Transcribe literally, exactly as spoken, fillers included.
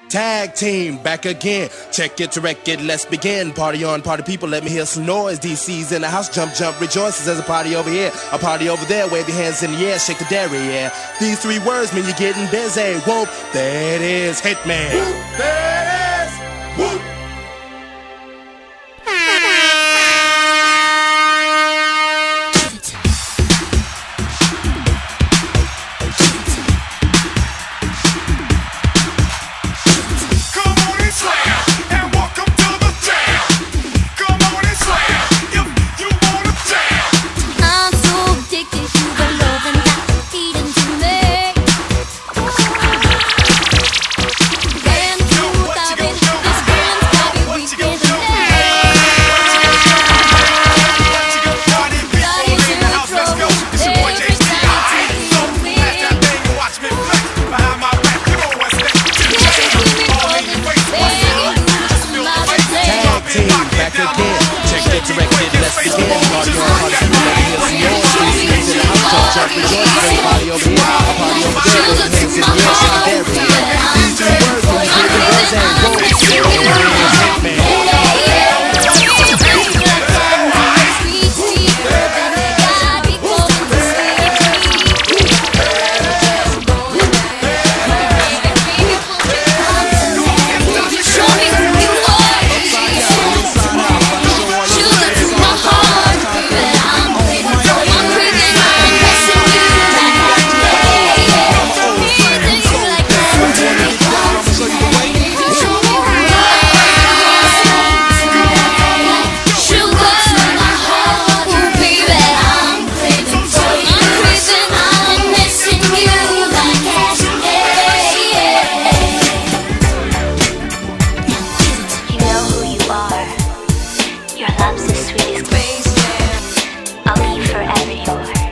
Tag team, back again. Check it to wreck it, let's begin. Party on, party people, let me hear some noise. D C's in the house, jump, jump, rejoices. There's a party over here, a party over there. Wave your hands in the air, shake the dairy, yeah. These three words mean you're getting busy. Whoop, there it is, Hitman. Whoop, there it is, whoop. Your love's the sweetest grace. I'll be forever yours.